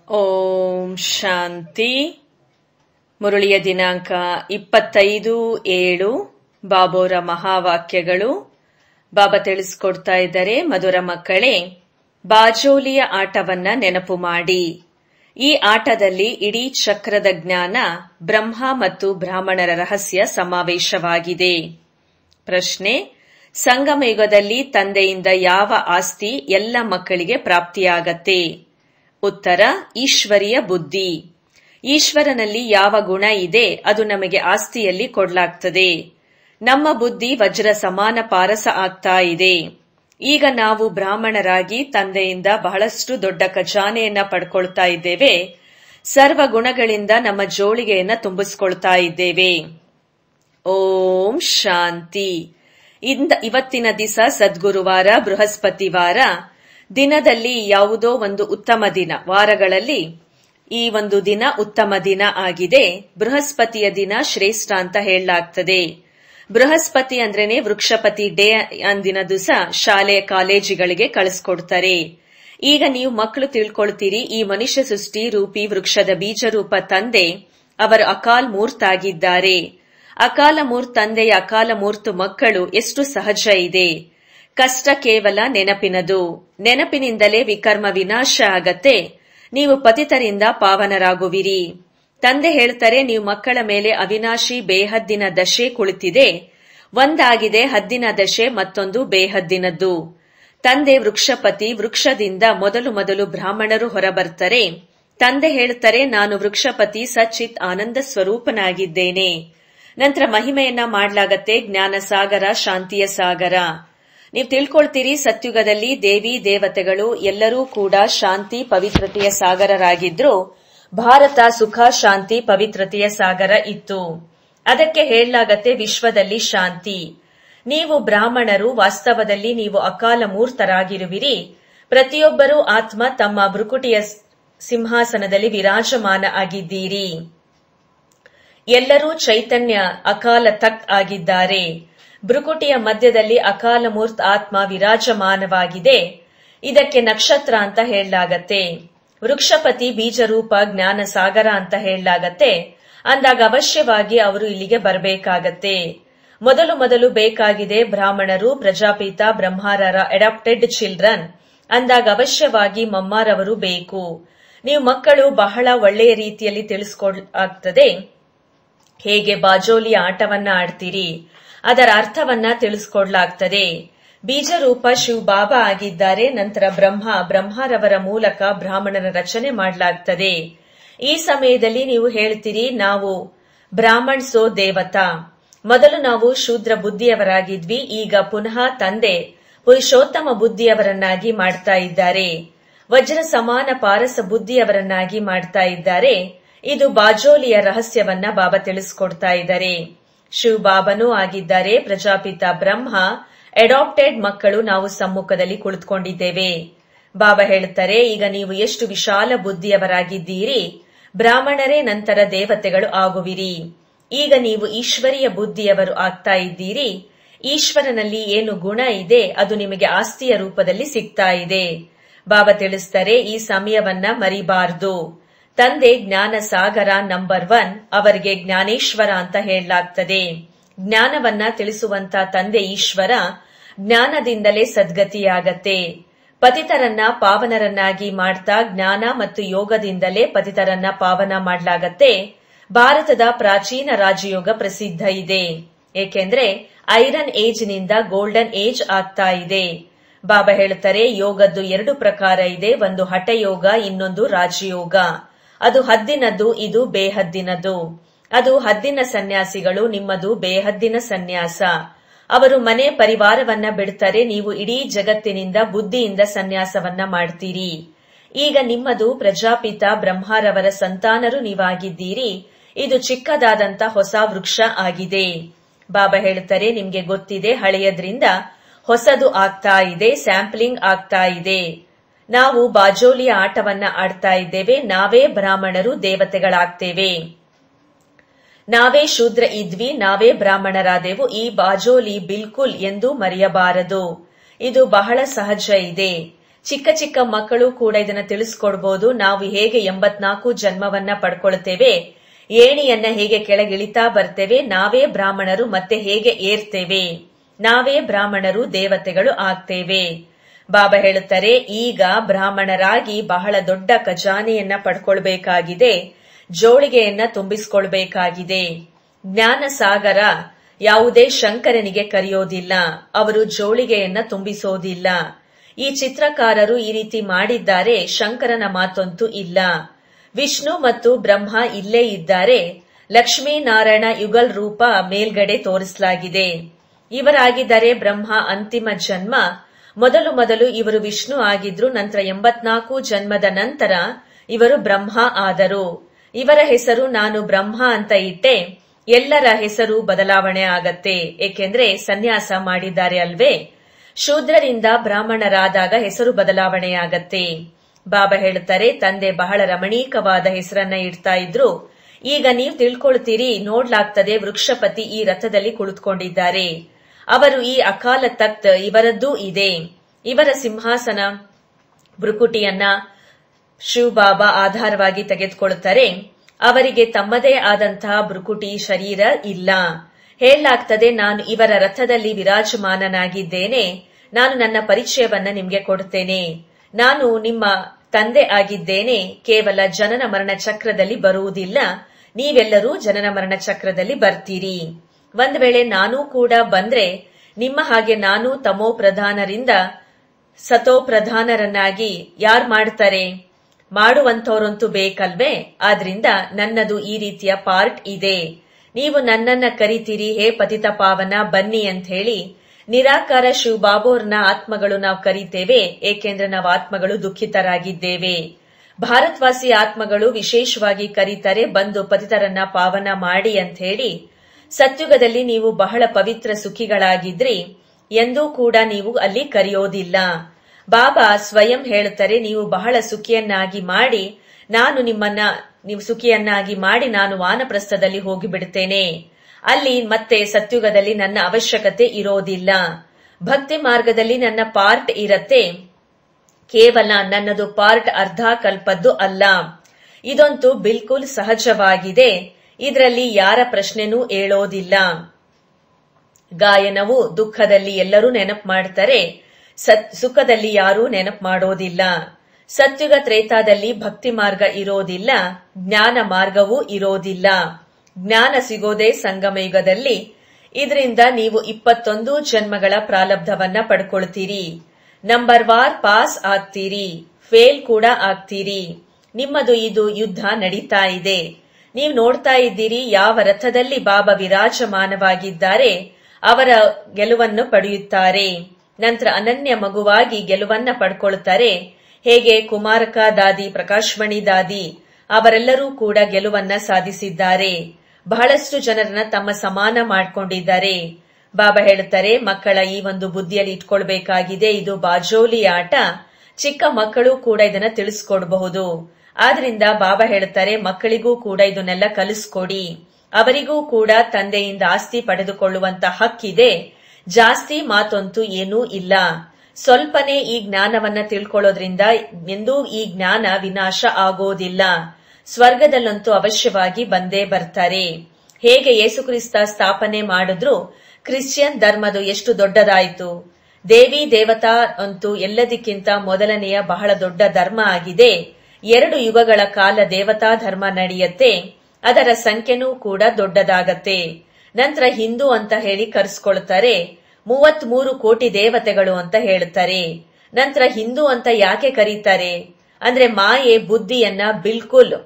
ಓಂ ಶಾಂತಿ. ಮುರಳಿಯ ದಿನಾಂಕ 25/7. ಬಾಬೋರ ಮಹಾವಾಕ್ಯಗಳು. ಬಾಬಾ ತಿಳಿಸ್ಕೊಡ್ತಾ ಇದ್ದಾರೆ, ಮಧುರ ಮಕ್ಕಳೇ, ಬಾಜೋಲಿಯ ಆಟವನ್ನ ನೆನಪು ಮಾಡಿ. ಈ ಆಟದಲ್ಲಿ ಇಡೀ ಚಕ್ರದ ಜ್ಞಾನ, ಬ್ರಹ್ಮ ಮತ್ತು ಬ್ರಾಹ್ಮಣರ ರಹಸ್ಯ ಸಮಾವೇಶವಾಗಿದೆ. ಪ್ರಶ್ನೆ: ಸಂಗಮಯುಗದಲ್ಲಿ ತಂದೆಯಿಂದ ಯಾವ ಆಸ್ತಿ ಎಲ್ಲ ಮಕ್ಕಳಿಗೆ ಪ್ರಾಪ್ತಿಯಾಗತ್ತೆ? ಉತ್ತರ: ಈಶ್ವರಿಯ ಬುದ್ಧಿ. ಈಶ್ವರನಲ್ಲಿ ಯಾವ ಗುಣ ಇದೆ ಅದು ನಮಗೆ ಆಸ್ತಿಯಲ್ಲಿ ಕೊಡಲಾಗ್ತದೆ. ನಮ್ಮ ಬುದ್ಧಿ ವಜ್ರ ಸಮಾನ ಪಾರಸ ಆಗ್ತಾ ಇದೆ. ಈಗ ನಾವು ಬ್ರಾಹ್ಮಣರಾಗಿ ತಂದೆಯಿಂದ ಬಹಳಷ್ಟು ದೊಡ್ಡ ಖಜಾನೆಯನ್ನ ಪಡ್ಕೊಳ್ತಾ ಇದ್ದೇವೆ. ಸರ್ವ ಗುಣಗಳಿಂದ ನಮ್ಮ ಜೋಳಿಗೆಯನ್ನ ತುಂಬಿಸ್ಕೊಳ್ತಾ ಇದ್ದೇವೆ. ಓಂ ಶಾಂತಿ. ಇವತ್ತಿನ ದಿವಸ ಸದ್ಗುರುವಾರ, ಬೃಹಸ್ಪತಿವಾರ. ದಿನದಲ್ಲಿ ಯಾವುದೋ ಒಂದು ಉತ್ತಮ ದಿನ, ವಾರಗಳಲ್ಲಿ ಈ ಒಂದು ದಿನ ಉತ್ತಮ ದಿನ ಆಗಿದೆ. ಬೃಹಸ್ಪತಿಯ ದಿನ ಶ್ರೇಷ್ಠ ಅಂತ ಹೇಳಲಾಗ್ತದೆ. ಬೃಹಸ್ಪತಿ ಅಂದ್ರೇನೆ ವೃಕ್ಷಪತಿ ಡೇ. ಅಂದಿನ ದಿವಸ ಶಾಲೆ ಕಾಲೇಜುಗಳಿಗೆ ಕಳಿಸ್ಕೊಡ್ತಾರೆ. ಈಗ ನೀವು ಮಕ್ಕಳು ತಿಳ್ಕೊಳ್ತೀರಿ, ಈ ಮನುಷ್ಯ ಸೃಷ್ಟಿ ರೂಪಿ ವೃಕ್ಷದ ಬೀಜರೂಪ ತಂದೆ ಅವರು ಅಕಾಲ್ ಮೂರ್ತ್ ಆಗಿದ್ದಾರೆ. ಅಕಾಲ ಮೂರ್ತ್ ತಂದೆಯ ಅಕಾಲ ಮೂರ್ತ್ ಮಕ್ಕಳು ಎಷ್ಟು ಸಹಜ ಇದೆ. ಕಷ್ಟ ಕೇವಲ ನೆನಪಿನದು. ನೆನಪಿನಿಂದಲೇ ವಿಕರ್ಮ ವಿನಾಶ ಆಗತ್ತೆ. ನೀವು ಪತಿತರಿಂದ ಪಾವನರಾಗುವಿರಿ. ತಂದೆ ಹೇಳ್ತಾರೆ, ನೀವು ಮಕ್ಕಳ ಮೇಲೆ ಅವಿನಾಶಿ ಬೇಹದ್ದಿನ ದಶೆ ಕುಳಿತಿದೆ. ಒಂದಾಗಿದೆ ಹದ್ದಿನ ದಶೆ, ಮತ್ತೊಂದು ಬೇಹದ್ದಿನದ್ದು. ತಂದೆ ವೃಕ್ಷಪತಿ. ವೃಕ್ಷದಿಂದ ಮೊದಲು ಬ್ರಾಹ್ಮಣರು ಹೊರಬರ್ತಾರೆ. ತಂದೆ ಹೇಳ್ತಾರೆ, ನಾನು ವೃಕ್ಷಪತಿ ಸಚ್ಚಿತ್ ಆನಂದ ಸ್ವರೂಪನಾಗಿದ್ದೇನೆ. ನಂತರ ಮಹಿಮೆಯನ್ನ ಮಾಡ್ಲಾಗತ್ತೆ. ಜ್ಞಾನ ಸಾಗರ, ಶಾಂತಿಯ ಸಾಗರ. ನೀವು ತಿಳ್ಕೊಳ್ತೀರಿ, ಸತ್ಯುಗದಲ್ಲಿ ದೇವಿ ದೇವತೆಗಳು ಎಲ್ಲರೂ ಕೂಡ ಶಾಂತಿ ಪವಿತ್ರತೆಯ ಸಾಗರರಾಗಿದ್ರು. ಭಾರತ ಸುಖ ಶಾಂತಿ ಪವಿತ್ರತೆಯ ಸಾಗರ ಇತ್ತು. ಅದಕ್ಕೆ ಹೇಳಲಾಗತ್ತೆ ವಿಶ್ವದಲ್ಲಿ ಶಾಂತಿ. ನೀವು ಬ್ರಾಹ್ಮಣರು, ವಾಸ್ತವದಲ್ಲಿ ನೀವು ಅಕಾಲ ಮೂರ್ತರಾಗಿರುವಿರಿ. ಪ್ರತಿಯೊಬ್ಬರೂ ಆತ್ಮ ತಮ್ಮ ಭ್ರುಕುಟಿಯ ಸಿಂಹಾಸನದಲ್ಲಿ ವಿರಾಜಮಾನ ಆಗಿದ್ದೀರಿ. ಎಲ್ಲರೂ ಚೈತನ್ಯ ಅಕಾಲ ತಕ್ತ್ ಆಗಿದ್ದಾರೆ. ಭ್ರುಕುಟಿಯ ಮಧ್ಯದಲ್ಲಿ ಅಕಾಲ ಮೂರ್ತ್ ಆತ್ಮ ವಿರಾಜಮಾನವಾಗಿದೆ. ಇದಕ್ಕೆ ನಕ್ಷತ್ರ ಅಂತ ಹೇಳಲಾಗತ್ತೆ. ವೃಕ್ಷಪತಿ ಬೀಜರೂಪ ಜ್ಞಾನ ಸಾಗರ ಅಂತ ಹೇಳಲಾಗತ್ತೆ. ಅಂದಾಗ ಅವಶ್ಯವಾಗಿ ಅವರು ಇಲ್ಲಿಗೆ ಬರಬೇಕಾಗತ್ತೆ. ಮೊದಲು ಬೇಕಾಗಿದೆ ಬ್ರಾಹ್ಮಣರು, ಪ್ರಜಾಪಿತ ಬ್ರಹ್ಮಾರರ ಅಡಾಪ್ಟೆಡ್ ಚಿಲ್ಡ್ರನ್. ಅಂದಾಗ ಅವಶ್ಯವಾಗಿ ಮಮ್ಮಾರವರು ಬೇಕು. ನೀವು ಮಕ್ಕಳು ಬಹಳ ಒಳ್ಳೆಯ ರೀತಿಯಲ್ಲಿ ತಿಳಿಸ್ಕೊಡ್ಲಾಗ್ತದೆ. ಹೇಗೆ ಬಾಜೋಲಿಯ ಆಟವನ್ನ ಆಡ್ತೀರಿ, ಅದರ ಅರ್ಥವನ್ನ ತಿಳಿಸ್ಕೊಡ್ಲಾಗ್ತದೆ. ಬೀಜರೂಪ ಶಿವ್ ಬಾಬಾ ಆಗಿದ್ದಾರೆ. ನಂತರ ಬ್ರಹ್ಮರವರ ಮೂಲಕ ಬ್ರಾಹ್ಮಣನ ರಚನೆ ಮಾಡಲಾಗ್ತದೆ. ಈ ಸಮಯದಲ್ಲಿ ನೀವು ಹೇಳ್ತೀರಿ, ನಾವು ಬ್ರಾಹ್ಮಣ್ಸೋ ದೇವತಾ. ಮೊದಲು ನಾವು ಶೂದ್ರ ಬುದ್ಧಿಯವರಾಗಿದ್ವಿ. ಈಗ ಪುನಃ ತಂದೆ ಪುರುಷೋತ್ತಮ ಬುದ್ಧಿಯವರನ್ನಾಗಿ ಮಾಡ್ತಾ ಇದ್ದಾರೆ. ವಜ್ರ ಸಮಾನ ಪಾರಸ ಬುದ್ಧಿಯವರನ್ನಾಗಿ ಮಾಡ್ತಾ ಇದ್ದಾರೆ. ಇದು ಬಾಜೋಲಿಯ ರಹಸ್ಯವನ್ನ ಬಾಬಾ ತಿಳಿಸ್ಕೊಡ್ತಾ ಇದ್ದಾರೆ. ಶಿವ್ ಬಾಬನೂ ಆಗಿದ್ದಾರೆ. ಪ್ರಜಾಪಿತ ಬ್ರಹ್ಮ ಅಡಾಪ್ಟೆಡ್ ಮಕ್ಕಳು ನಾವು ಸಮ್ಮುಖದಲ್ಲಿ ಕುಳಿತುಕೊಂಡಿದ್ದೇವೆ. ಬಾಬಾ ಹೇಳ್ತಾರೆ, ಈಗ ನೀವು ಎಷ್ಟು ವಿಶಾಲ ಬುದ್ಧಿಯವರಾಗಿದ್ದೀರಿ. ಬ್ರಾಹ್ಮಣರೇ ನಂತರ ದೇವತೆಗಳು ಆಗುವಿರಿ. ಈಗ ನೀವು ಈಶ್ವರಿಯ ಬುದ್ಧಿಯವರು ಆಗ್ತಾ ಇದ್ದೀರಿ. ಈಶ್ವರನಲ್ಲಿ ಏನು ಗುಣ ಇದೆ ಅದು ನಿಮಗೆ ಆಸ್ತಿಯ ರೂಪದಲ್ಲಿ ಸಿಗ್ತಾ ಇದೆ. ಬಾಬಾ ತಿಳಿಸ್ತಾರೆ, ಈ ಸಮಯವನ್ನ ಮರಿಬಾರ್ದು. ತಂದೆ ಜ್ಞಾನ ಸಾಗರ ನಂಬರ್ 1. ಅವರಿಗೆ ಜ್ಞಾನೇಶ್ವರ ಅಂತ ಹೇಳಲಾಗ್ತದೆ. ಜ್ಞಾನವನ್ನ ತಿಳಿಸುವಂತ ತಂದೆ ಈಶ್ವರ. ಜ್ಞಾನದಿಂದಲೇ ಸದ್ಗತಿಯಾಗತ್ತೆ. ಪತಿತರನ್ನ ಪಾವನರನ್ನಾಗಿ ಮಾಡ್ತಾ ಜ್ಞಾನ ಮತ್ತು ಯೋಗದಿಂದಲೇ ಪತಿತರನ್ನ ಪಾವನ ಮಾಡ್ಲಾಗತ್ತೆ. ಭಾರತದ ಪ್ರಾಚೀನ ರಾಜಯೋಗ ಪ್ರಸಿದ್ಧ ಇದೆ. ಏಕೆಂದ್ರೆ ಐರನ್ ಏಜ್ ನಿಂದ ಗೋಲ್ಡನ್ ಏಜ್ ಆಗ್ತಾ ಇದೆ. ಬಾಬಾ ಹೇಳ್ತಾರೆ, ಯೋಗದ್ದು 2 ಪ್ರಕಾರ ಇದೆ. ಒಂದು ಹಠಯೋಗ, ಇನ್ನೊಂದು ರಾಜಯೋಗ. ಅದು ಹದ್ದಿನದ್ದು, ಇದು ಬೇಹದ್ದಿನದು. ಅದು ಹದ್ದಿನ ಸನ್ಯಾಸಿಗಳು, ನಿಮ್ಮದು ಬೇಹದ್ದಿನ ಸನ್ಯಾಸ. ಅವರು ಮನೆ ಪರಿವಾರವನ್ನ ಬಿಡ್ತಾರೆ. ನೀವು ಇಡೀ ಜಗತ್ತಿನಿಂದ ಬುದ್ಧಿಯಿಂದ ಸನ್ಯಾಸವನ್ನ ಮಾಡ್ತೀರಿ. ಈಗ ನಿಮ್ಮದು ಪ್ರಜಾಪಿತ ಬ್ರಹ್ಮರವರ ಸಂತಾನರು ನೀವಾಗಿದ್ದೀರಿ. ಇದು ಚಿಕ್ಕದಾದಂತ ಹೊಸ ವೃಕ್ಷ ಆಗಿದೆ. ಬಾಬಾ ಹೇಳ್ತಾರೆ, ನಿಮ್ಗೆ ಗೊತ್ತಿದೆ, ಹಳೆಯದ್ರಿಂದ ಹೊಸದು ಆಗ್ತಾ ಇದೆ, ಸ್ಯಾಂಪ್ಲಿಂಗ್ ಆಗ್ತಾ ಇದೆ. ನಾವು ಬಾಜೋಲಿಯ ಆಟವನ್ನ ಆಡ್ತಾ ಇದ್ದೇವೆ. ನಾವೇ ಬ್ರಾಹ್ಮಣರು ದೇವತೆಗಳಾಗ್ತೇವೆ. ನಾವೇ ಶೂದ್ರ ಇದ್ವಿ, ನಾವೇ ಬ್ರಾಹ್ಮಣರಾದೆವು. ಈ ಬಾಜೋಲಿ ಬಿಲ್ಕುಲ್ ಎಂದು ಮರೆಯಬಾರದು. ಇದು ಬಹಳ ಸಹಜ ಇದೆ. ಚಿಕ್ಕ ಚಿಕ್ಕ ಮಕ್ಕಳು ಕೂಡ ಇದನ್ನ ತಿಳಿಸ್ಕೊಡ್ಬೋದು. ನಾವು ಹೇಗೆ 84 ಜನ್ಮವನ್ನ ಪಡ್ಕೊಳ್ತೇವೆ, ಏಣಿಯನ್ನ ಹೇಗೆ ಕೆಳಗಿಳಿತಾ ಬರ್ತೇವೆ, ನಾವೇ ಬ್ರಾಹ್ಮಣರು ಮತ್ತೆ ಹೇಗೆ ಏರ್ತೇವೆ, ನಾವೇ ಬ್ರಾಹ್ಮಣರು ದೇವತೆಗಳು ಆಗ್ತೇವೆ. ಬಾಬಾ ಹೇಳುತ್ತಾರೆ, ಈಗ ಬ್ರಾಹ್ಮಣರಾಗಿ ಬಹಳ ದೊಡ್ಡ ಖಜಾನೆಯನ್ನ ಪಡ್ಕೊಳ್ಬೇಕಾಗಿದೆ, ಜೋಳಿಗೆಯನ್ನ ತುಂಬಿಸ್ಕೊಳ್ಬೇಕಾಗಿದೆ. ಜ್ಞಾನ ಸಾಗರ ಯಾವುದೇ ಶಂಕರನಿಗೆ ಕರೆಯೋದಿಲ್ಲ, ಅವರು ಜೋಳಿಗೆಯನ್ನ ತುಂಬಿಸೋದಿಲ್ಲ. ಈ ಚಿತ್ರಕಾರರು ಈ ರೀತಿ ಮಾಡಿದ್ದಾರೆ, ಶಂಕರನ ಮಾತಂತೂ ಇಲ್ಲ. ವಿಷ್ಣು ಮತ್ತು ಬ್ರಹ್ಮ ಇಲ್ಲೇ ಇದ್ದಾರೆ, ಲಕ್ಷ್ಮೀನಾರಾಯಣ ಯುಗಲ್ ರೂಪ ಮೇಲ್ಗಡೆ ತೋರಿಸಲಾಗಿದೆ. ಇವರಾಗಿದ್ದಾರೆ ಬ್ರಹ್ಮ ಅಂತಿಮ ಜನ್ಮ. ಮೊದಲು ಇವರು ವಿಷ್ಣು ಆಗಿದ್ರು, ನಂತರ 84 ಜನ್ಮದ ನಂತರ ಇವರು ಬ್ರಹ್ಮ ಆದರು. ಇವರ ಹೆಸರು ನಾನು ಬ್ರಹ್ಮ ಅಂತ ಇಟ್ಟೆ. ಎಲ್ಲರ ಹೆಸರು ಬದಲಾವಣೆ ಆಗತ್ತೆ, ಏಕೆಂದ್ರೆ ಸನ್ಯಾಸ ಮಾಡಿದ್ದಾರೆ ಅಲ್ವೇ. ಶೂದ್ರರಿಂದ ಬ್ರಾಹ್ಮಣರಾದಾಗ ಹೆಸರು ಬದಲಾವಣೆಯಾಗತ್ತೆ. ಬಾಬಾ ಹೇಳುತ್ತಾರೆ, ತಂದೆ ಬಹಳ ರಮಣೀಕವಾದ ಹೆಸರನ್ನ ಇಡ್ತಾ ಇದ್ರು. ಈಗ ನೀವು ತಿಳ್ಕೊಳ್ತೀರಿ, ನೋಡ್ಲಾಗ್ತದೆ ವೃಕ್ಷಪತಿ ಈ ರಥದಲ್ಲಿ ಕುಳಿತುಕೊಂಡಿದ್ದಾರೆ. ಅವರು ಈ ಅಕಾಲ ತಖ್ತ್ ಇವರದ್ದೂ ಇದೆ. ಇವರ ಸಿಂಹಾಸನ ಭೃಕುಟಿಯನ್ನ ಶಿವಬಾಬಾ ಆಧಾರವಾಗಿ ತೆಗೆದುಕೊಳ್ಳುತ್ತಾರೆ. ಅವರಿಗೆ ತಮ್ಮದೇ ಆದಂತಹ ಭೃಕುಟಿ ಶರೀರ ಇಲ್ಲ. ಹೇಳಲಾಗ್ತದೆ, ನಾನು ಇವರ ರಥದಲ್ಲಿ ವಿರಾಜಮಾನನಾಗಿದ್ದೇನೆ. ನಾನು ನನ್ನ ಪರಿಚಯವನ್ನ ನಿಮ್ಗೆ ಕೊಡ್ತೇನೆ. ನಾನು ನಿಮ್ಮ ತಂದೆ ಆಗಿದ್ದೇನೆ. ಕೇವಲ ಜನನ ಮರಣ ಚಕ್ರದಲ್ಲಿ ಬರುವುದಿಲ್ಲ, ನೀವೆಲ್ಲರೂ ಜನನ ಮರಣ ಚಕ್ರದಲ್ಲಿ ಬರ್ತೀರಿ. ಒಂದ್ ವೇಳೆ ನಾನೂ ಕೂಡ ಬಂದ್ರೆ ನಿಮ್ಮ ಹಾಗೆ ನಾನು ತಮೋ ಪ್ರಧಾನರಿಂದ ಸತೋ ಪ್ರಧಾನರನ್ನಾಗಿ ಯಾರು ಮಾಡ್ತಾರೆ? ಮಾಡುವಂತವ್ರಂತೂ ಬೇಕಲ್ವೇ. ಆದ್ರಿಂದ ನನ್ನದು ಈ ರೀತಿಯ ಪಾರ್ಟ್ ಇದೆ. ನೀವು ನನ್ನನ್ನ ಕರಿತೀರಿ, ಹೇ ಪತಿತ ಪಾವನ ಬನ್ನಿ ಅಂತ ಹೇಳಿ. ನಿರಾಕಾರ ಶಿವ ಬಾಬೋರ್ನ ಆತ್ಮಗಳು ನಾವು ಕರೀತೇವೆ, ಏಕೆಂದ್ರೆ ನಾವು ಆತ್ಮಗಳು ದುಃಖಿತರಾಗಿದ್ದೇವೆ. ಭಾರತವಾಸಿ ಆತ್ಮಗಳು ವಿಶೇಷವಾಗಿ ಕರೀತಾರೆ, ಬಂದು ಪತಿತರನ್ನ ಪಾವನ ಮಾಡಿ ಅಂತ ಹೇಳಿ. ಸತ್ಯುಗದಲ್ಲಿ ನೀವು ಬಹಳ ಪವಿತ್ರ ಸುಖಿಗಳಾಗಿದ್ರಿ, ಎಂದೂ ಕೂಡ ನೀವು ಅಲ್ಲಿ ಕರೆಯೋದಿಲ್ಲ. ಬಾಬಾ ಸ್ವಯಂ ಹೇಳುತ್ತಾರೆ, ನೀವು ಬಹಳ ಸುಖಿಯನ್ನಾಗಿ ಮಾಡಿ, ನಾನು ನೀವು ಸುಖಿಯನ್ನಾಗಿ ಮಾಡಿ ನಾನು ವಾನಪ್ರಸ್ಥದಲ್ಲಿ ಹೋಗಿಬಿಡ್ತೇನೆ. ಅಲ್ಲಿ ಮತ್ತೆ ಸತ್ಯುಗದಲ್ಲಿ ನನ್ನ ಅವಶ್ಯಕತೆ ಇರೋದಿಲ್ಲ. ಭಕ್ತಿ ಮಾರ್ಗದಲ್ಲಿ ನನ್ನ ಪಾರ್ಟ್ ಇರತ್ತೆ. ಕೇವಲ ನನ್ನದು ಪಾರ್ಟ್ ಅರ್ಧ ಕಲ್ಪದ್ದು ಅಲ್ಲ. ಇದಂತೂ ಬಿಲ್ಕುಲ್ ಸಹಜವಾಗಿದೆ. ಇದರಲ್ಲಿ ಯಾರ ಪ್ರಶ್ನೆನೂ ಏಳೋದಿಲ್ಲ. ಗಾಯನವು ದುಃಖದಲ್ಲಿ ಎಲ್ಲರೂ ನೆನಪು ಮಾಡ್ತಾರೆ, ಸುಖದಲ್ಲಿ ಯಾರೂ ನೆನಪು ಮಾಡೋದಿಲ್ಲ. ಸತ್ಯುಗ ತ್ರೇತಾದಲ್ಲಿ ಭಕ್ತಿ ಮಾರ್ಗ ಇರೋದಿಲ್ಲ, ಜ್ಞಾನ ಮಾರ್ಗವೂ ಇರೋದಿಲ್ಲ. ಜ್ಞಾನ ಸಿಗೋದೇ ಸಂಗಮ ಯುಗದಲ್ಲಿ. ಇದರಿಂದ ನೀವು 21 ಜನ್ಮಗಳ ಪ್ರಾರಬ್ಧವನ್ನ ಪಡ್ಕೊಳ್ತೀರಿ. ನಂಬರ್ ವಾರ್ ಪಾಸ್ ಆಗ್ತೀರಿ, ಫೇಲ್ ಕೂಡ ಆಗ್ತೀರಿ. ನಿಮ್ಮದು ಇದು ಯುದ್ಧ ನಡೀತಾ ಇದೆ. ನೀವು ನೋಡ್ತಾ ಇದ್ದೀರಿ, ಯಾವ ರಥದಲ್ಲಿ ಬಾಬಾ ವಿರಾಜಮಾನವಾಗಿದ್ದಾರೆ ಅವರ ಗೆಲುವನ್ನು ಪಡೆಯುತ್ತಾರೆ. ನಂತರ ಅನನ್ಯ ಮಗುವಾಗಿ ಗೆಲುವನ್ನ ಪಡ್ಕೊಳ್ತಾರೆ. ಹೇಗೆ ಕುಮಾರಕ ದಾದಿ, ಪ್ರಕಾಶ್ಮಣಿ ದಾದಿ ಅವರೆಲ್ಲರೂ ಕೂಡ ಗೆಲುವನ್ನ ಸಾಧಿಸಿದ್ದಾರೆ. ಬಹಳಷ್ಟು ಜನರನ್ನ ತಮ್ಮ ಸಮಾನ ಮಾಡ್ಕೊಂಡಿದ್ದಾರೆ. ಬಾಬಾ ಹೇಳುತ್ತಾರೆ, ಮಕ್ಕಳ ಈ ಒಂದು ಬುದ್ಧಿಯಲ್ಲಿ ಇಟ್ಕೊಳ್ಬೇಕಾಗಿದೆ, ಇದು ಬಾಜೋಲಿ ಆಟ. ಚಿಕ್ಕ ಮಕ್ಕಳು ಕೂಡ ಇದನ್ನ ತಿಳಿಸ್ಕೊಡ್ಬಹುದು. ಆದ್ರಿಂದ ಬಾಬಾ ಹೇಳುತ್ತಾರೆ, ಮಕ್ಕಳಿಗೂ ಕೂಡ ಇದನ್ನೆಲ್ಲ ಕಲಿಸ್ಕೊಡಿ. ಅವರಿಗೂ ಕೂಡ ತಂದೆಯಿಂದ ಆಸ್ತಿ ಪಡೆದುಕೊಳ್ಳುವಂತ ಹಕ್ಕಿದೆ. ಜಾಸ್ತಿ ಮಾತಂತೂ ಏನೂ ಇಲ್ಲ. ಸ್ವಲ್ಪನೇ ಈ ಜ್ಞಾನವನ್ನ ತಿಳ್ಕೊಳ್ಳೋದ್ರಿಂದ ಎಂದೂ ಈ ಜ್ಞಾನ ವಿನಾಶ ಆಗೋದಿಲ್ಲ. ಸ್ವರ್ಗದಲ್ಲಂತೂ ಅವಶ್ಯವಾಗಿ ಬಂದೇ ಬರ್ತಾರೆ. ಹೇಗೆ ಯೇಸುಕ್ರಿಸ್ತ ಸ್ಥಾಪನೆ ಮಾಡಿದ್ರು, ಕ್ರಿಶ್ಚಿಯನ್ ಧರ್ಮದು ಎಷ್ಟು ದೊಡ್ಡದಾಯಿತು. ದೇವಿ ದೇವತಾ ಅಂತೂ ಎಲ್ಲದಕ್ಕಿಂತ ಮೊದಲನೆಯ ಬಹಳ ದೊಡ್ಡ ಧರ್ಮ ಆಗಿದೆ. 2 ಯುಗಗಳ ಕಾಲ ದೇವತಾ ಧರ್ಮ ನಡೆಯುತ್ತೆ. ಅದರ ಸಂಖ್ಯೆನೂ ಕೂಡ ದೊಡ್ಡದಾಗತ್ತೆ. ನಂತರ ಹಿಂದೂ ಅಂತ ಹೇಳಿ ಕರೆಸ್ಕೊಳ್ತಾರೆ. 33 ಕೋಟಿ ದೇವತೆಗಳು ಅಂತ ಹೇಳ್ತಾರೆ. ನಂತರ ಹಿಂದೂ ಅಂತ ಯಾಕೆ ಕರೀತಾರೆ ಅಂದ್ರೆ, ಮಾಯೆ ಬುದ್ಧಿಯನ್ನ ಬಿಲ್ಕುಲ್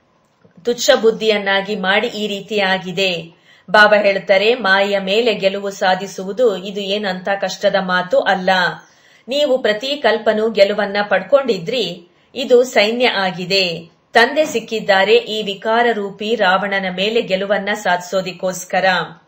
ತುಚ್ಛ ಬುದ್ಧಿಯನ್ನಾಗಿ ಮಾಡಿ ಈ ರೀತಿ ಆಗಿದೆ. ಬಾಬಾ ಹೇಳ್ತಾರೆ, ಮಾಯೆಯ ಮೇಲೆ ಗೆಲುವು ಸಾಧಿಸುವುದು ಇದು ಏನಂತ ಕಷ್ಟದ ಮಾತು ಅಲ್ಲ. ನೀವು ಪ್ರತಿ ಕಲ್ಪನೂ ಗೆಲುವನ್ನ ಪಡ್ಕೊಂಡಿದ್ರಿ. ಇದು ಸೈನ್ಯ ಆಗಿದೆ. ತಂದೆ ಸಿಕ್ಕಿದ್ದಾರೆ ಈ ವಿಕಾರ ರೂಪಿ ರಾವಣನ ಮೇಲೆ ಗೆಲುವನ್ನ ಸಾಧಿಸೋದಿಕ್ಕೋಸ್ಕರ.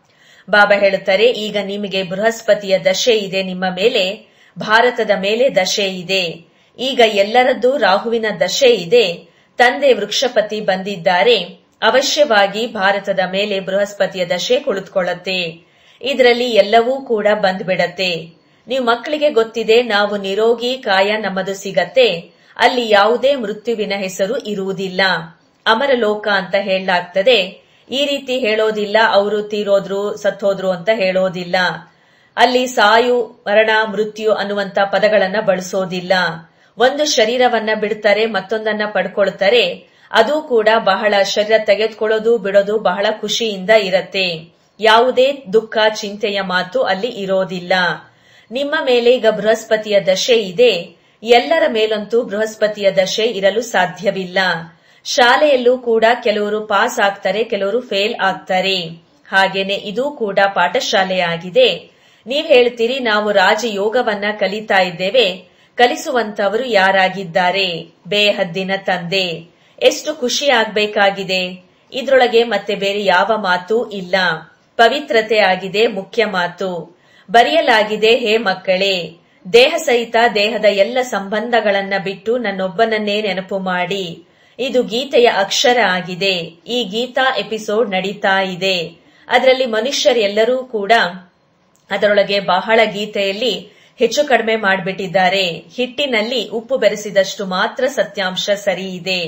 ಬಾಬಾ ಹೇಳುತ್ತಾರೆ, ಈಗ ನಿಮಗೆ ಬೃಹಸ್ಪತಿಯ ದಶೆ ಇದೆ, ನಿಮ್ಮ ಮೇಲೆ ಭಾರತದ ಮೇಲೆ ದಶೆ ಇದೆ. ಈಗ ಎಲ್ಲರದ್ದೂ ರಾಹುವಿನ ದಶೆ ಇದೆ. ತಂದೆ ವೃಕ್ಷಪತಿ ಬಂದಿದ್ದಾರೆ. ಅವಶ್ಯವಾಗಿ ಭಾರತದ ಮೇಲೆ ಬೃಹಸ್ಪತಿಯ ದಶೆ ಕುಳಿತುಕೊಳ್ಳುತ್ತೆ. ಇದರಲ್ಲಿ ಎಲ್ಲವೂ ಕೂಡ ಬಂದ್ಬಿಡತ್ತೆ. ನೀವು ಮಕ್ಕಳಿಗೆ ಗೊತ್ತಿದೆ, ನಾವು ನಿರೋಗಿ ಕಾಯ ನಮ್ಮದು ಸಿಗತ್ತೆ, ಅಲ್ಲಿ ಯಾವುದೇ ಮೃತ್ಯುವಿನ ಹೆಸರು ಇರುವುದಿಲ್ಲ, ಅಮರಲೋಕ ಅಂತ ಹೇಳಲಾಗ್ತದೆ. ಈ ರೀತಿ ಹೇಳೋದಿಲ್ಲ, ಅವರು ತೀರೋದ್ರು ಸತ್ತೋದ್ರು ಅಂತ ಹೇಳೋದಿಲ್ಲ. ಅಲ್ಲಿ ಸಾಯು, ಮರಣ, ಮೃತ್ಯು ಅನ್ನುವಂತ ಪದಗಳನ್ನ ಬಳಸೋದಿಲ್ಲ. ಒಂದು ಶರೀರವನ್ನ ಬಿಡ್ತಾರೆ, ಮತ್ತೊಂದನ್ನ ಪಡ್ಕೊಳ್ತಾರೆ. ಅದು ಕೂಡ ಬಹಳ, ಶರೀರ ತೆಗೆದುಕೊಳ್ಳೋದು ಬಿಡೋದು ಬಹಳ ಖುಷಿಯಿಂದ ಇರತ್ತೆ. ಯಾವುದೇ ದುಃಖ ಚಿಂತೆಯ ಮಾತು ಅಲ್ಲಿ ಇರೋದಿಲ್ಲ. ನಿಮ್ಮ ಮೇಲೆ ಈಗ ಬೃಹಸ್ಪತಿಯ ದಶೆ ಇದೆ. ಎಲ್ಲರ ಮೇಲಂತೂ ಬೃಹಸ್ಪತಿಯ ದಶೆ ಇರಲು ಸಾಧ್ಯವಿಲ್ಲ. ಶಾಲೆಯಲ್ಲೂ ಕೂಡ ಕೆಲವರು ಪಾಸ್ ಆಗ್ತಾರೆ, ಕೆಲವರು ಫೇಲ್ ಆಗ್ತಾರೆ. ಹಾಗೇನೆ ಇದು ಕೂಡ ಪಾಠಶಾಲೆಯಾಗಿದೆ. ನೀವ್ ಹೇಳ್ತೀರಿ, ನಾವು ರಾಜಯೋಗವನ್ನ ಕಲಿತಾ ಇದ್ದೇವೆ. ಕಲಿಸುವಂತವರು ಯಾರಾಗಿದ್ದಾರೆ? ಬೇಹದ್ದಿನ ತಂದೆ. ಎಷ್ಟು ಖುಷಿ ಆಗ್ಬೇಕಾಗಿದೆ. ಇದ್ರೊಳಗೆ ಮತ್ತೆ ಬೇರೆ ಯಾವ ಮಾತು ಇಲ್ಲ. ಪವಿತ್ರತೆ ಆಗಿದೆ ಮುಖ್ಯ ಮಾತು. ಬರೆಯಲಾಗಿದೆ, ಹೇ ಮಕ್ಕಳೇ, ದೇಹ ಸಹಿತ ದೇಹದ ಎಲ್ಲ ಸಂಬಂಧಗಳನ್ನ ಬಿಟ್ಟು ನನ್ನೊಬ್ಬನನ್ನೇ ನೆನಪು ಮಾಡಿ. ಇದು ಗೀತೆಯ ಅಕ್ಷರ ಆಗಿದೆ. ಈ ಗೀತಾ ಎಪಿಸೋಡ್ ನಡೀತಾ ಇದೆ. ಅದರಲ್ಲಿ ಮನುಷ್ಯರೆಲ್ಲರೂ ಕೂಡ ಅದರೊಳಗೆ ಬಹಳ ಗೀತೆಯಲ್ಲಿ ಹೆಚ್ಚು ಕಡಿಮೆ ಮಾಡಿಬಿಟ್ಟಿದ್ದಾರೆ. ಹಿಟ್ಟಿನಲ್ಲಿ ಉಪ್ಪು ಬೆರೆಸಿದಷ್ಟು ಮಾತ್ರ ಸತ್ಯಾಂಶ ಸರಿ ಇದೆ.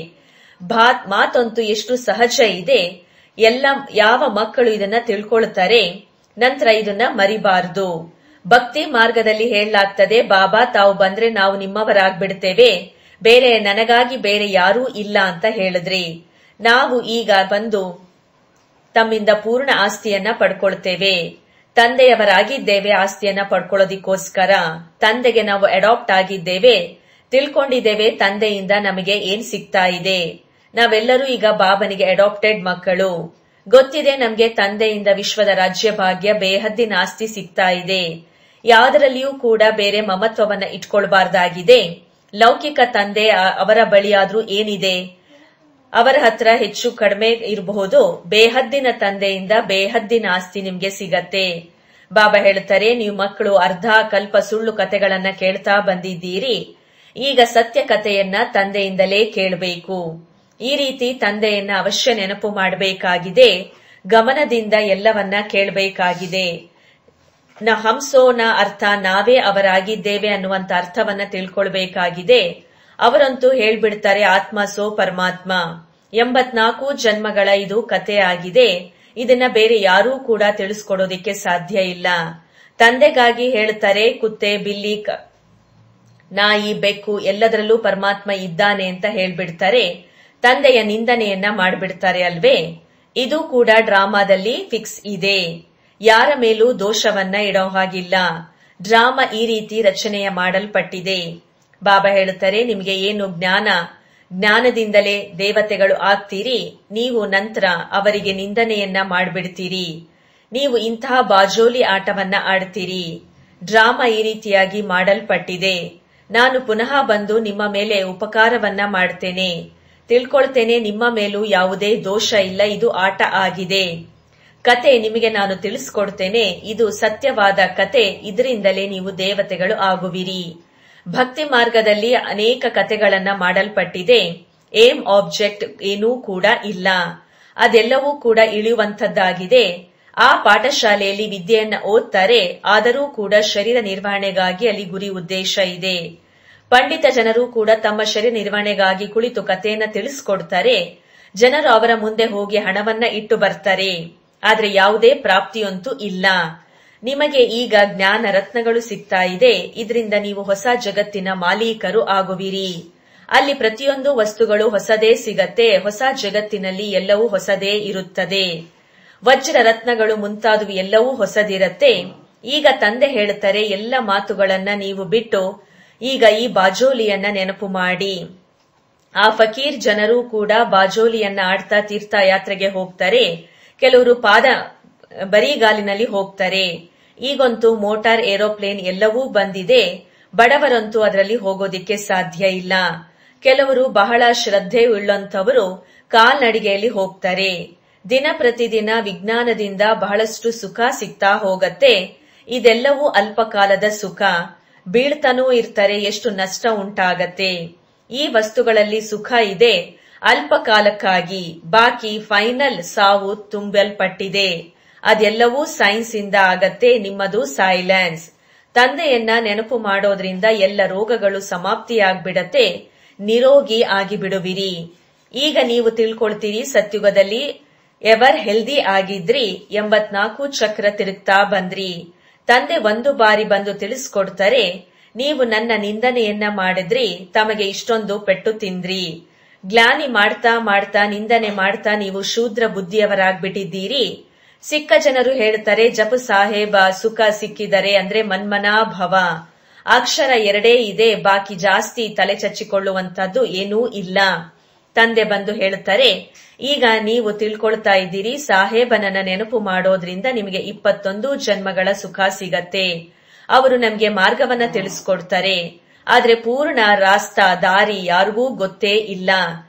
ಮಾತಂತೂ ಎಷ್ಟು ಸಹಜ ಇದೆ. ಯಾವ ಮಕ್ಕಳು ಇದನ್ನ ತಿಳ್ಕೊಳ್ತಾರೆ, ನಂತರ ಇದನ್ನ ಮರಿಬಾರದು. ಭಕ್ತಿ ಮಾರ್ಗದಲ್ಲಿ ಹೇಳಲಾಗ್ತದೆ, ಬಾಬಾ ತಾವು ಬಂದ್ರೆ ನಾವು ನಿಮ್ಮವರಾಗ್ಬಿಡ್ತೇವೆ, ಬೇರೆ ನನಗಾಗಿ ಬೇರೆ ಯಾರೂ ಇಲ್ಲ ಅಂತ ಹೇಳಿದ್ರಿ. ನಾವು ಈಗ ಬಂದು ತಮ್ಮಿಂದ ಪೂರ್ಣ ಆಸ್ತಿಯನ್ನ ಪಡ್ಕೊಳ್ತೇವೆ. ತಂದೆಯವರಾಗಿದ್ದೇವೆ ಆಸ್ತಿಯನ್ನ ಪಡ್ಕೊಳ್ಳೋದಿಕ್ಕೋಸ್ಕರ. ತಂದೆಗೆ ನಾವು ಅಡಾಪ್ಟ್ ಆಗಿದ್ದೇವೆ, ತಿಳ್ಕೊಂಡಿದ್ದೇವೆ ತಂದೆಯಿಂದ ನಮಗೆ ಏನ್ ಸಿಗ್ತಾ ಇದೆ. ನಾವೆಲ್ಲರೂ ಈಗ ಬಾಬನಿಗೆ ಅಡಾಪ್ಟೆಡ್ ಮಕ್ಕಳು. ಗೊತ್ತಿದೆ ನಮ್ಗೆ ತಂದೆಯಿಂದ ವಿಶ್ವದ ರಾಜ್ಯ ಭಾಗ್ಯ, ಬೇಹದ್ದಿನ ಆಸ್ತಿ ಸಿಗ್ತಾ ಇದೆ. ಯಾವುದರಲ್ಲಿಯೂ ಕೂಡ ಬೇರೆ ಮಮತ್ವವನ್ನ ಇಟ್ಕೊಳ್ಬಾರ್ದಾಗಿದೆ. ಲೌಕಿಕ ತಂದೆ ಅವರ ಬಳಿಯಾದ್ರೂ ಏನಿದೆ, ಅವರ ಹತ್ರ ಹೆಚ್ಚು ಕಡಿಮೆ ಇರಬಹುದು. ಬೇಹದ್ದಿನ ತಂದೆಯಿಂದ ಬೇಹದ್ದಿನ ಆಸ್ತಿ ನಿಮ್ಗೆ ಸಿಗತ್ತೆ. ಬಾಬಾ ಹೇಳ್ತಾರೆ, ನೀವು ಮಕ್ಕಳು ಅರ್ಧ ಕಲ್ಪ ಸುಳ್ಳು ಕತೆಗಳನ್ನ ಕೇಳ್ತಾ ಬಂದಿದ್ದೀರಿ. ಈಗ ಸತ್ಯ ಕಥೆಯನ್ನ ತಂದೆಯಿಂದಲೇ ಕೇಳಬೇಕು. ಈ ರೀತಿ ತಂದೆಯನ್ನ ಅವಶ್ಯ ನೆನಪು ಮಾಡಬೇಕಾಗಿದೆ. ಗಮನದಿಂದ ಎಲ್ಲವನ್ನ ಕೇಳಬೇಕಾಗಿದೆ. ಹಂಸೋನ ಅರ್ಥ ನಾವೇ ಅವರಾಗಿದ್ದೇವೆ ಅನ್ನುವಂತ ಅರ್ಥವನ್ನ ತಿಳ್ಕೊಳ್ಬೇಕಾಗಿದೆ. ಅವರಂತೂ ಹೇಳ್ಬಿಡ್ತಾರೆ, ಆತ್ಮ ಸೋ ಪರಮಾತ್ಮ. 84 ಜನ್ಮಗಳ ಇದು ಕತೆ ಆಗಿದೆ. ಇದನ್ನ ಬೇರೆ ಯಾರೂ ಕೂಡ ತಿಳಿಸ್ಕೊಡೋದಿಕ್ಕೆ ಸಾಧ್ಯ ಇಲ್ಲ. ತಂದೆಗಾಗಿ ಹೇಳ್ತಾರೆ, ಕುತ್ತೆ, ಬಿಲ್ಲಿ, ನಾಯಿ, ಬೆಕ್ಕು ಎಲ್ಲದರಲ್ಲೂ ಪರಮಾತ್ಮ ಇದ್ದಾನೆ ಅಂತ ಹೇಳ್ಬಿಡ್ತಾರೆ. ತಂದೆಯ ನಿಂದನೆಯನ್ನ ಮಾಡ್ಬಿಡ್ತಾರೆ ಅಲ್ವೇ. ಇದು ಕೂಡ ಡ್ರಾಮಾದಲ್ಲಿ ಫಿಕ್ಸ್ ಇದೆ. ಯಾರ ಮೇಲೂ ದೋಷವನ್ನ ಇಡೋ ಹಾಗಿಲ್ಲ. ಡ್ರಾಮಾ ಈ ರೀತಿ ರಚನೆಯ ಮಾಡಲ್ಪಟ್ಟಿದೆ. ಬಾಬಾ ಹೇಳುತ್ತಾರೆ, ನಿಮಗೆ ಏನು ಜ್ಞಾನದಿಂದಲೇ ದೇವತೆಗಳು ಆಗ್ತೀರಿ. ನೀವು ನಂತರ ಅವರಿಗೆ ನಿಂದನೆಯನ್ನ ಮಾಡ್ಬಿಡ್ತೀರಿ. ನೀವು ಇಂತಹ ಬಾಜೋಲಿ ಆಟವನ್ನ ಆಡ್ತೀರಿ. ಡ್ರಾಮಾ ಈ ರೀತಿಯಾಗಿ ಮಾಡಲ್ಪಟ್ಟಿದೆ. ನಾನು ಪುನಃ ಬಂದು ನಿಮ್ಮ ಮೇಲೆ ಉಪಕಾರವನ್ನ ಮಾಡ್ತೇನೆ, ತಿಳ್ಕೊಳ್ತೇನೆ. ನಿಮ್ಮ ಮೇಲೂ ಯಾವುದೇ ದೋಷ ಇಲ್ಲ. ಇದು ಆಟ ಆಗಿದೆ. ಕತೆ ನಿಮಗೆ ನಾನು ತಿಳಿಸ್ಕೊಡ್ತೇನೆ. ಇದು ಸತ್ಯವಾದ ಕತೆ. ಇದರಿಂದಲೇ ನೀವು ದೇವತೆಗಳು ಆಗುವಿರಿ. ಭಕ್ತಿ ಮಾರ್ಗದಲ್ಲಿ ಅನೇಕ ಕತೆಗಳನ್ನ ಮಾಡಲ್ಪಟ್ಟಿದೆ. ಏಮ್ ಆಬ್ಜೆಕ್ಟ್ ಏನೂ ಕೂಡ ಇಲ್ಲ. ಅದೆಲ್ಲವೂ ಕೂಡ ಇಳಿಯುವಂತದ್ದಾಗಿದೆ. ಆ ಪಾಠಶಾಲೆಯಲ್ಲಿ ವಿದ್ಯೆಯನ್ನ ಓದ್ತಾರೆ. ಆದರೂ ಕೂಡ ಶರೀರ ನಿರ್ವಹಣೆಗಾಗಿ ಅಲ್ಲಿ ಗುರಿ ಉದ್ದೇಶ ಇದೆ. ಪಂಡಿತ ಜನರು ಕೂಡ ತಮ್ಮ ಶರೀರ ನಿರ್ವಹಣೆಗಾಗಿ ಕುಳಿತು ಕಥೆಯನ್ನ ತಿಳಿಸ್ಕೊಡ್ತಾರೆ. ಜನರು ಅವರ ಮುಂದೆ ಹೋಗಿ ಹಣವನ್ನ ಇಟ್ಟು ಬರ್ತಾರೆ. ಆದ್ರೆ ಯಾವುದೇ ಪ್ರಾಪ್ತಿಯಂತೂ ಇಲ್ಲ. ನಿಮಗೆ ಈಗ ಜ್ಞಾನ ರತ್ನಗಳು ಸಿಗ್ತಾ ಇದೆ. ಇದರಿಂದ ನೀವು ಹೊಸ ಜಗತ್ತಿನ ಮಾಲೀಕರು ಆಗುವಿರಿ. ಅಲ್ಲಿ ಪ್ರತಿಯೊಂದು ವಸ್ತುಗಳು ಹೊಸದೇ ಸಿಗತ್ತೆ. ಹೊಸ ಜಗತ್ತಿನಲ್ಲಿ ಎಲ್ಲವೂ ಹೊಸದೇ ಇರುತ್ತದೆ. ವಜ್ರ ರತ್ನಗಳು ಮುಂತಾದವು ಎಲ್ಲವೂ ಹೊಸದಿರತ್ತೆ. ಈಗ ತಂದೆ ಹೇಳ್ತಾರೆ, ಎಲ್ಲ ಮಾತುಗಳನ್ನ ನೀವು ಬಿಟ್ಟು ಈಗ ಈ ಬಾಜೋಲಿಯನ್ನ ನೆನಪು ಮಾಡಿ. ಆ ಫಕೀರ್ ಜನರು ಕೂಡ ಬಾಜೋಲಿಯನ್ನ ಆಡ್ತಾ ತೀರ್ಥಯಾತ್ರೆಗೆ ಹೋಗ್ತಾರೆ. ಕೆಲವರು ಬರಿಗಾಲಿನಲ್ಲಿ ಹೋಗ್ತಾರೆ. ಈಗಂತೂ ಮೋಟಾರ್, ಏರೋಪ್ಲೇನ್ ಎಲ್ಲವೂ ಬಂದಿದೆ. ಬಡವರಂತೂ ಅದರಲ್ಲಿ ಹೋಗೋದಿಕ್ಕೆ ಸಾಧ್ಯ ಇಲ್ಲ. ಕೆಲವರು ಬಹಳ ಶ್ರದ್ಧೆ ಉಳ್ಳಂತವರು ಕಾಲ್ನಡಿಗೆಯಲ್ಲಿ ಹೋಗ್ತಾರೆ. ದಿನ ಪ್ರತಿದಿನ ವಿಜ್ಞಾನದಿಂದ ಬಹಳಷ್ಟು ಸುಖ ಸಿಗ್ತಾ ಹೋಗತ್ತೆ. ಇದೆಲ್ಲವೂ ಅಲ್ಪಕಾಲದ ಸುಖ. ಬೀಳ್ತಾನೂ ಇರ್ತಾರೆ, ಎಷ್ಟು ನಷ್ಟ ಉಂಟಾಗತ್ತೆ. ಈ ವಸ್ತುಗಳಲ್ಲಿ ಸುಖ ಇದೆ ಅಲ್ಪಕಾಲಕ್ಕಾಗಿ. ಬಾಕಿ ಫೈನಲ್ ಸಾವು ತುಂಬಲ್ಪಟ್ಟಿದೆ. ಅದೆಲ್ಲವೂ ಸೈನ್ಸ್ ಇಂದ ಆಗತ್ತೆ. ನಿಮ್ಮದು ಸೈಲೆನ್ಸ್. ತಂದೆಯನ್ನ ನೆನಪು ಮಾಡೋದ್ರಿಂದ ಎಲ್ಲ ರೋಗಗಳು ಸಮಾಪ್ತಿಯಾಗ್ಬಿಡತ್ತೆ, ನಿರೋಗಿ ಆಗಿಬಿಡುವಿರಿ. ಈಗ ನೀವು ತಿಳ್ಕೊಳ್ತೀರಿ, ಸತ್ಯುಗದಲ್ಲಿ ಎವರ್ ಹೆಲ್ದಿ ಆಗಿದ್ರಿ, 84 ಚಕ್ರ ತಿರುಗ್ತಾ ಬಂದ್ರಿ. ತಂದೆ ಒಂದು ಬಾರಿ ಬಂದು ತಿಳಿಸ್ಕೊಡ್ತಾರೆ, ನೀವು ನನ್ನ ನಿಂದನೆಯನ್ನ ಮಾಡಿದ್ರಿ, ತಮಗೆ ಇಷ್ಟೊಂದು ಪೆಟ್ಟು ತಿಂದ್ರಿ. ಗ್ಲಾನಿ ಮಾಡ್ತಾ ಮಾಡ್ತಾ ನಿಂದನೆ ಮಾಡ್ತಾ ನೀವು ಶೂದ್ರ ಬುದ್ಧಿಯವರಾಗ್ಬಿಟ್ಟಿದ್ದೀರಿ. ಸಿಕ್ಕ ಜನರು ಹೇಳ್ತಾರೆ, ಜಪ ಸಾಹೇಬ ಸುಖ ಸಿಕ್ಕಿದರೆ ಅಂದ್ರೆ ಮನ್ಮನಾ ಭವ. ಅಕ್ಷರ 2 ಇದೆ, ಬಾಕಿ ಜಾಸ್ತಿ ತಲೆ ಚಚ್ಚಿಕೊಳ್ಳುವಂತದ್ದು ಏನೂ ಇಲ್ಲ. ತಂದೆ ಬಂದು ಹೇಳ್ತಾರೆ, ಈಗ ನೀವು ತಿಳ್ಕೊಳ್ತಾ ಇದ್ದೀರಿ, ಸಾಹೇಬನನ್ನ ನೆನಪು ಮಾಡೋದ್ರಿಂದ ನಿಮಗೆ 21 ಜನ್ಮಗಳ ಸುಖ ಸಿಗತ್ತೆ. ಅವರು ನಮ್ಗೆ ಮಾರ್ಗವನ್ನ ತಿಳಿಸ್ಕೊಡ್ತಾರೆ. ಆದ್ರೆ ಪೂರ್ಣ ರಾಸ್ತಾ ದಾರಿ ಯಾರಿಗೂ ಗೊತ್ತೇ ಇಲ್ಲ.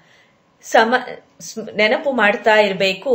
ನೆನಪು ಮಾಡ್ತಾ ಇರ್ಬೇಕು,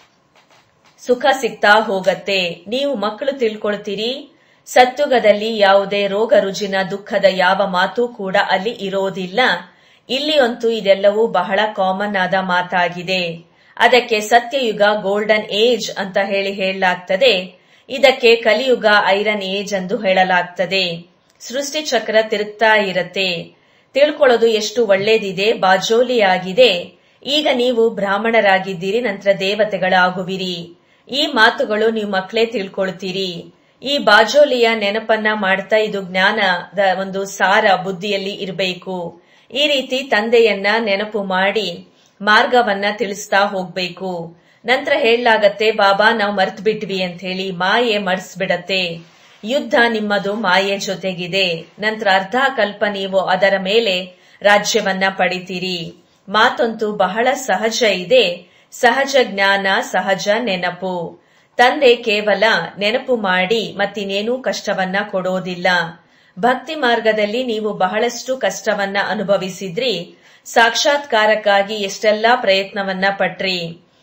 ಸುಖ ಸಿಗ್ತಾ ಹೋಗತ್ತೆ. ನೀವು ಮಕ್ಕಳು ತಿಳ್ಕೊಳ್ತೀರಿ, ಸತ್ಯುಗದಲ್ಲಿ ಯಾವುದೇ ರೋಗ ರುಜಿನ ದುಃಖದ ಯಾವ ಮಾತು ಕೂಡ ಅಲ್ಲಿ ಇರೋದಿಲ್ಲ. ಇಲ್ಲಿ ಅಂತೂ ಇದೆಲ್ಲವೂ ಬಹಳ ಕಾಮನ್ ಆದ ಮಾತಾಗಿದೆ. ಅದಕ್ಕೆ ಸತ್ಯಯುಗ ಗೋಲ್ಡನ್ ಏಜ್ ಅಂತ ಹೇಳಲಾಗ್ತದೆ. ಇದಕ್ಕೆ ಕಲಿಯುಗ ಐರನ್ ಏಜ್ ಎಂದು ಹೇಳಲಾಗ್ತದೆ. ಸೃಷ್ಟಿ ಚಕ್ರ ತಿರುಗ್ತಾ ಇರತ್ತೆ. ತಿಳ್ಕೊಳ್ಳೋದು ಎಷ್ಟು ಒಳ್ಳೇದಿದೆ, ಬಾಜೋಲಿಯಾಗಿದೆ. ಈಗ ನೀವು ಬ್ರಾಹ್ಮಣರಾಗಿದ್ದೀರಿ, ನಂತರ ದೇವತೆಗಳಾಗುವಿರಿ. ಈ ಮಾತುಗಳು ನೀವು ಮಕ್ಕಳೇ ತಿಳ್ಕೊಳ್ತೀರಿ. ಈ ಬಾಜೋಲಿಯ ನೆನಪನ್ನ ಮಾಡ್ತಾ ಇದು ಜ್ಞಾನದ ಒಂದು ಸಾರ ಬುದ್ಧಿಯಲ್ಲಿ ಇರಬೇಕು. ಈ ರೀತಿ ತಂದೆಯನ್ನ ನೆನಪು ಮಾಡಿ ಮಾರ್ಗವನ್ನ ತಿಳಿಸ್ತಾ ಹೋಗ್ಬೇಕು. ನಂತರ ಹೇಳಲಾಗತ್ತೆ, ಬಾಬಾ ನಾವು ಮರ್ತ್ ಬಿಟ್ವಿ ಅಂತ ಹೇಳಿ. ಮಾಯೆ ಮರ್ಸ್ಬಿಡತ್ತೆ. ಯುದ್ಧ ನಿಮ್ಮದು ಮಾಯೆ ಜೊತೆಗಿದೆ. ನಂತರ ಅರ್ಧ ಕಲ್ಪ ನೀವು ಅದರ ಮೇಲೆ ರಾಜ್ಯವನ್ನ ಪಡಿತೀರಿ. ಮಾತಂತೂ ಬಹಳ ಸಹಜ ಇದೆ. ಸಹಜ ಜ್ಞಾನ, ಸಹಜ ನೆನಪು. ತಂದೆ ಕೇವಲ ನೆನಪು ಮಾಡಿ ಮತ್ತಿನ್ನೇನೂ ಕಷ್ಟವನ್ನ ಕೊಡೋದಿಲ್ಲ. ಭಕ್ತಿ ಮಾರ್ಗದಲ್ಲಿ ನೀವು ಬಹಳಷ್ಟು ಕಷ್ಟವನ್ನ ಅನುಭವಿಸಿದ್ರಿ. ಸಾಕ್ಷಾತ್ಕಾರಕ್ಕಾಗಿ ಎಷ್ಟೆಲ್ಲಾ ಪ್ರಯತ್ನವನ್ನ ಪಟ್ರಿ.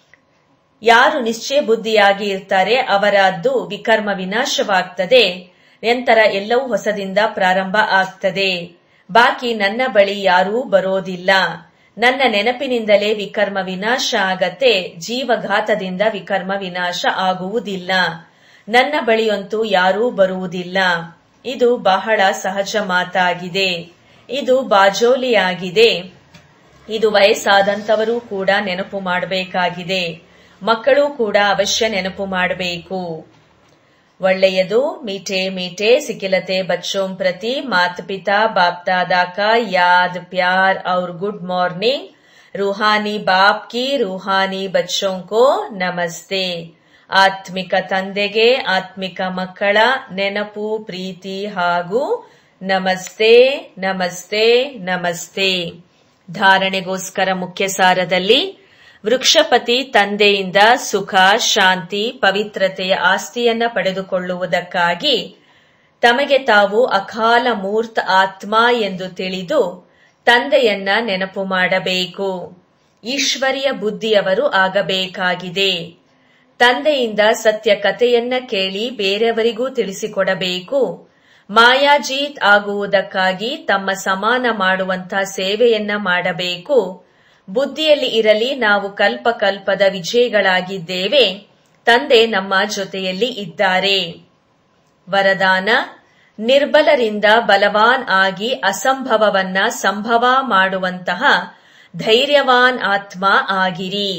ಯಾರು ನಿಶ್ಚಯ ಬುದ್ಧಿಯಾಗಿ ಇರ್ತಾರೆ ಅವರದ್ದು ವಿಕರ್ಮ ವಿನಾಶವಾಗ್ತದೆ. ನಂತರ ಎಲ್ಲವೂ ಹೊಸದಿಂದ ಪ್ರಾರಂಭ ಆಗ್ತದೆ. ಬಾಕಿ ನನ್ನ ಬಳಿ ಯಾರೂ ಬರೋದಿಲ್ಲ. ನನ್ನ ನೆನಪಿನಿಂದಲೇ ವಿಕರ್ಮ ವಿನಾಶ ಆಗತ್ತೆ. ಜೀವಘಾತದಿಂದ ವಿಕರ್ಮ ವಿನಾಶ ಆಗುವುದಿಲ್ಲ. ನನ್ನ ಬಳಿಯಂತೂ ಯಾರೂ ಬರುವುದಿಲ್ಲ. ಇದು ಬಹಳ ಸಹಜ ಮಾತಾಗಿದೆ. ಇದು ಬಾಜೋಲಿಯಾಗಿದೆ. ಇದು ವಯಸ್ಸಾದಂತವರು ಕೂಡ ನೆನಪು ಮಾಡಬೇಕಾಗಿದೆ. ಮಕ್ಕಳು ಕೂಡ ಅವಶ್ಯ ನೆನಪು ಮಾಡಬೇಕು. ಒಳ್ಳೆಯದು. ಮೀಠೆ ಮೀಠೆ ಸಿಖಿಲತೆ ಬಚ್ಚೋಂ ಪ್ರತಿ ಮಾತ್ ಪಿತಾ ಬಾಪ್ दादा का याद प्यार और गुड मॉर्निंग. रूहानी बाप की रूहानी बच्चों को नमस्ते. ಆತ್ಮಿಕ ತಂದೆಗೆ ಆತ್ಮಿಕ ಮಕ್ಕಳ ನೆನಪು, ಪ್ರೀತಿ ಹಾಗೂ ನಮಸ್ತೆ ನಮಸ್ತೆ ನಮಸ್ತೆ. ಧಾರಣೆಗೋಸ್ಕರ ಮುಖ್ಯ ಸಾರದಲ್ಲಿ ವೃಕ್ಷಪತಿ ತಂದೆಯಿಂದ ಸುಖ, ಶಾಂತಿ, ಪವಿತ್ರತೆಯ ಆಸ್ತಿಯನ್ನ ಪಡೆದುಕೊಳ್ಳುವುದಕ್ಕಾಗಿ ತಮಗೆ ತಾವು ಅಕಾಲ ಮೂರ್ತ ಆತ್ಮ ಎಂದು ತಿಳಿದು ತಂದೆಯನ್ನ ನೆನಪು ಮಾಡಬೇಕು. ಈಶ್ವರಿಯ ಬುದ್ಧಿಯವರು ಆಗಬೇಕಾಗಿದೆ. ತಂದೆಯಿಂದ ಸತ್ಯ ಕಥೆಯನ್ನ ಕೇಳಿ ಬೇರೆಯವರಿಗೂ ತಿಳಿಸಿಕೊಡಬೇಕು. ಮಾಯಾಜೀತ್ ಆಗುವುದಕ್ಕಾಗಿ ತಮ್ಮ ಸಮಾನ ಮಾಡುವಂತಹ ಸೇವೆಯನ್ನ ಮಾಡಬೇಕು. ಬುದ್ಧಿಯಲ್ಲಿ ಇರಲಿ, ನಾವು ಕಲ್ಪ ಕಲ್ಪದ ವಿಜಯಿಗಳಾಗಿದ್ದೇವೆ. ತಂದೆ ನಮ್ಮ ಜೊತೆಯಲ್ಲಿ ಇದ್ದಾರೆ. ವರದಾನ: ನಿರ್ಬಲರಿಂದ ಬಲವಾನ್ ಆಗಿ ಅಸಂಭವವನ್ನ ಸಂಭವ ಮಾಡುವಂತಹ ಧೈರ್ಯವಾನ್ ಆತ್ಮ ಆಗಿರಿ.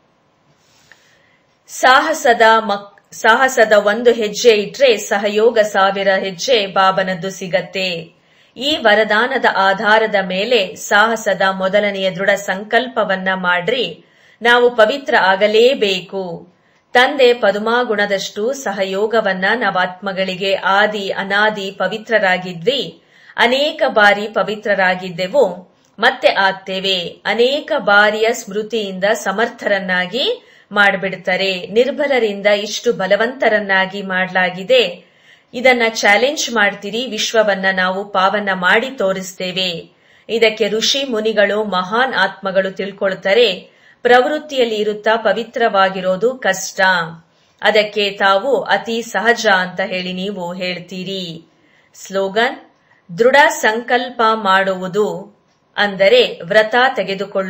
ಸಾಹಸದ ಒಂದು ಹೆಜ್ಜೆ ಇಟ್ರೆ ಸಹಯೋಗ 1000 ಹೆಜ್ಜೆ ಬಾಬನದ್ದು ಸಿಗತ್ತೆ. ಈ ವರದಾನದ ಆಧಾರದ ಮೇಲೆ ಸಾಹಸದ ಮೊದಲನೆಯ ದೃಢ ಸಂಕಲ್ಪವನ್ನ ಮಾಡ್ರಿ. ನಾವು ಪವಿತ್ರ ಆಗಲೇಬೇಕು. ತಂದೆ ಪದುಮಾಗುಣದಷ್ಟು ಸಹಯೋಗವನ್ನ ನಾವಾತ್ಮಗಳಿಗೆ ಆದಿ ಅನಾದಿ ಪವಿತ್ರರಾಗಿದ್ವಿ. ಅನೇಕ ಬಾರಿ ಪವಿತ್ರರಾಗಿದ್ದೆವು, ಮತ್ತೆ ಆಗ್ತೇವೆ. ಅನೇಕ ಬಾರಿಯ ಸ್ಮೃತಿಯಿಂದ ಸಮರ್ಥರನ್ನಾಗಿ ಮಾಡಿಬಿಡ್ತಾರೆ. ನಿರ್ಬಲರಿಂದ ಇಷ್ಟು ಬಲವಂತರನ್ನಾಗಿ ಮಾಡಲಾಗಿದೆ. ಇದನ್ನ ಚಾಲೆಂಜ್ ಮಾಡ್ತೀರಿ. ವಿಶ್ವವನ್ನ ನಾವು ಪಾವನ ಮಾಡಿ ತೋರಿಸ್ತೇವೆ. ಇದಕ್ಕೆ ಋಷಿ ಮುನಿಗಳು, ಮಹಾನ್ ಆತ್ಮಗಳು ತಿಳ್ಕೊಳ್ತಾರೆ. ಪ್ರವೃತ್ತಿಯಲ್ಲಿ ಇರುತ್ತಾ ಪವಿತ್ರವಾಗಿರೋದು ಕಷ್ಟ. ಅದಕ್ಕೆ ತಾವು ಅತಿ ಸಹಜ ಅಂತ ಹೇಳಿ ನೀವು ಹೇಳ್ತೀರಿ. ಸ್ಲೋಗನ್: ದೃಢ ಸಂಕಲ್ಪ ಮಾಡುವುದು ಅಂದರೆ ವ್ರತ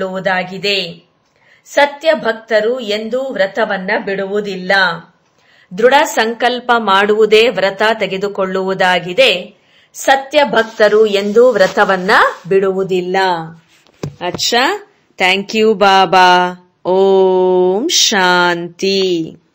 ತೆಗೆದುಕೊಳ್ಳುವುದಾಗಿದೆ. ಸತ್ಯ ಭಕ್ತರು ಎಂದೂ ವ್ರತವನ್ನ ಬಿಡುವುದಿಲ್ಲ. ದೃಢ ಸಂಕಲ್ಪ ಮಾಡುವುದೇ ವ್ರತ ತೆಗೆದುಕೊಳ್ಳುವುದಾಗಿದೆ. ಸತ್ಯ ಭಕ್ತರು ಎಂದೂ ವ್ರತವನ್ನ ಬಿಡುವುದಿಲ್ಲ. ಅಚ್ಚಾ, thank you Baba. Om Shanti.